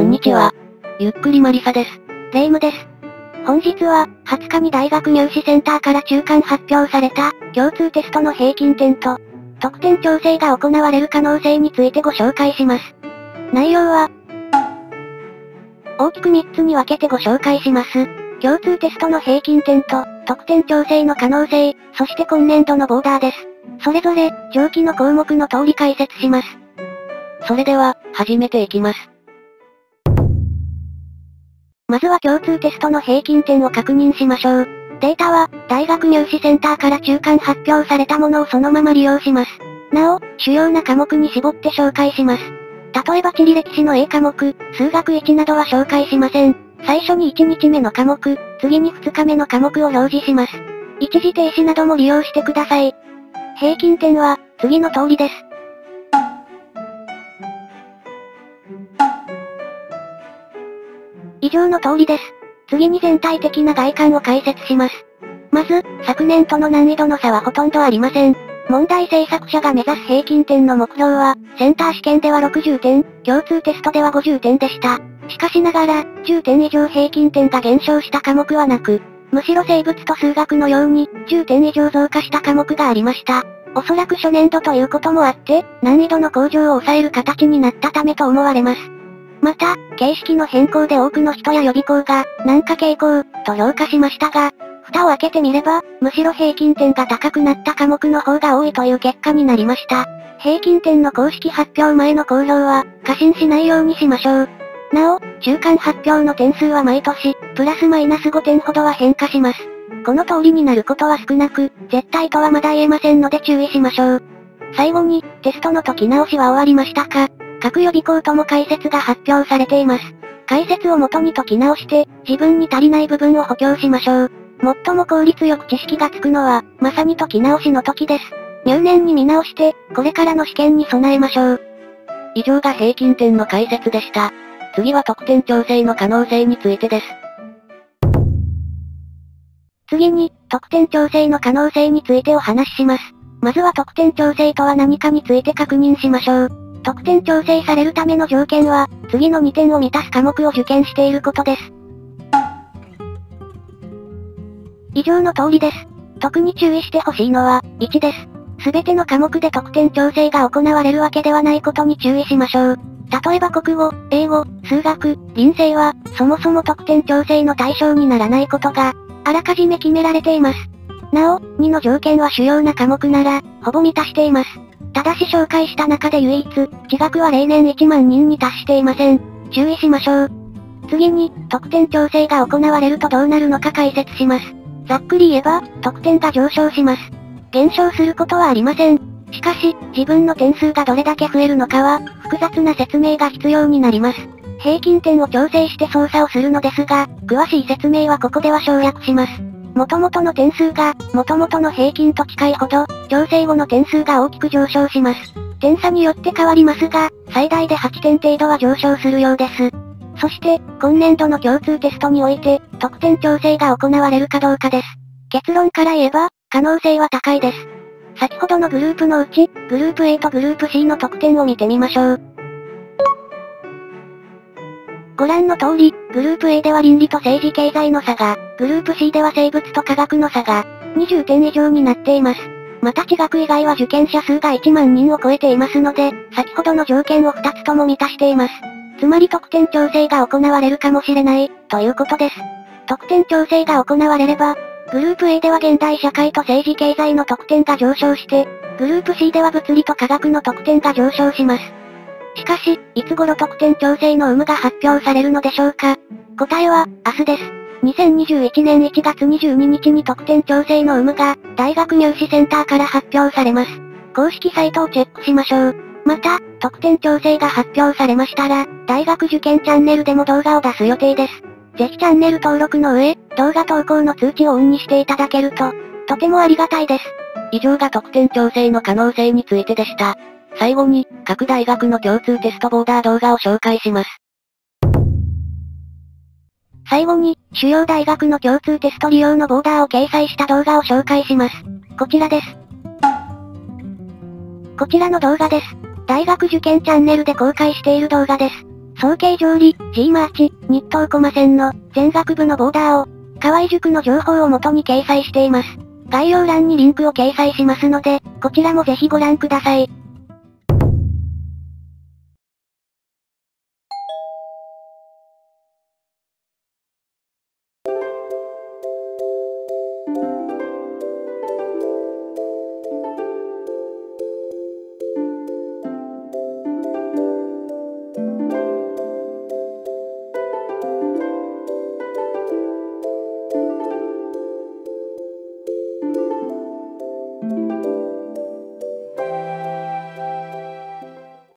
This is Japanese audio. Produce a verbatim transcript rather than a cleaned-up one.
んにちは。ゆっくりマリサです。 レイムです。本日は、はつかに大学入試センターから中間発表された、共通テストの平均点と、得点調整が行われる可能性についてご紹介します。内容は、大きくみっつに分けてご紹介します。共通テストの平均点と、得点調整の可能性、そして今年度のボーダーです。それぞれ、上記の項目の通り解説します。 それでは、始めていきます。 まずは共通テストの平均点を確認しましょう。データは、大学入試センターから中間発表されたものをそのまま利用します。なお、主要な科目に絞って紹介します。例えば地理歴史の A 科目、数学いちなどは紹介しません。最初にいちにちめの科目、次にふつかめの科目を表示します。一時停止なども利用してください。平均点は、次の通りです。以上の通りです。次に全体的な概観を解説します。まず、昨年との難易度の差はほとんどありません。問題制作者が目指す平均点の目標は、センター試験ではろくじゅってん、共通テストではごじゅってんでした。しかしながら、じゅってん以上平均点が減少した科目はなく、むしろ生物と数学のように、じゅってん以上増加した科目がありました。おそらく初年度ということもあって、難易度の向上を抑える形になったためと思われます。また、形式の変更で多くの人や予備校が、難化傾向、と評価しましたが、蓋を開けてみれば、むしろ平均点が高くなった科目の方が多いという結果になりました。平均点の公式発表前の公表は、過信しないようにしましょう。なお、中間発表の点数は毎年、プラスマイナスごてんほどは変化します。この通りになることは少なく、絶対とはまだ言えませんので注意しましょう。最後に、テストの解き直しは終わりましたか？各予備校とも解説が発表されています。解説を元に解き直して、自分に足りない部分を補強しましょう。最も効率よく知識がつくのは、まさに解き直しの時です。入念に見直して、これからの試験に備えましょう。 以上が平均点の解説でした。次は得点調整の可能性についてです。 次に、得点調整の可能性についてお話しします。まずは得点調整とは何かについて確認しましょう。得点調整されるための条件は、次のにてんを満たす科目を受験していることです。以上の通りです。特に注意してほしいのは、いちです。すべての科目で得点調整が行われるわけではないことに注意しましょう。例えば国語、英語、数学、臨生は、そもそも得点調整の対象にならないことが、あらかじめ決められています。なお、にの条件は主要な科目なら、ほぼ満たしています。ただし紹介した中で唯一、地学は例年いちまんにんに達していません。注意しましょう。次に、得点調整が行われるとどうなるのか解説します。ざっくり言えば、得点が上昇します。減少することはありません。しかし、自分の点数がどれだけ増えるのかは、複雑な説明が必要になります。平均点を調整して操作をするのですが、詳しい説明はここでは省略します。元々の点数が、元々の平均と近いほど、調整後の点数が大きく上昇します。点差によって変わりますが、最大ではちてん程度は上昇するようです。そして、今年度の共通テストにおいて、得点調整が行われるかどうかです。結論から言えば、可能性は高いです。先ほどのグループのうち、グループ A とグループ C の得点を見てみましょう。ご覧の通り、グループ A では倫理と政治経済の差が、グループ C では生物と科学の差が、にじゅってん以上になっています。また地学以外は受験者数がいちまんにんを超えていますので、先ほどの条件をふたつとも満たしています。つまり得点調整が行われるかもしれない、ということです。得点調整が行われれば、グループ A では現代社会と政治経済の得点が上昇して、グループ C では物理と科学の得点が上昇します。しかし、いつ頃得点調整の有無が発表されるのでしょうか？答えは、明日です。にせんにじゅういちねんいちがつにじゅうににちに得点調整の有無が、大学入試センターから発表されます。公式サイトをチェックしましょう。また、得点調整が発表されましたら、大学受験チャンネルでも動画を出す予定です。ぜひチャンネル登録の上、動画投稿の通知をオンにしていただけると、とてもありがたいです。 以上が得点調整の可能性についてでした。最後に、各大学の共通テストボーダー動画を紹介します。 最後に、主要大学の共通テスト利用のボーダーを掲載した動画を紹介します。こちらです。こちらの動画です。大学受験チャンネルで公開している動画です。 早慶上里、G マーチ、日東駒線の、全学部のボーダーを、河合塾の情報を元に掲載しています。概要欄にリンクを掲載しますので、こちらもぜひご覧ください。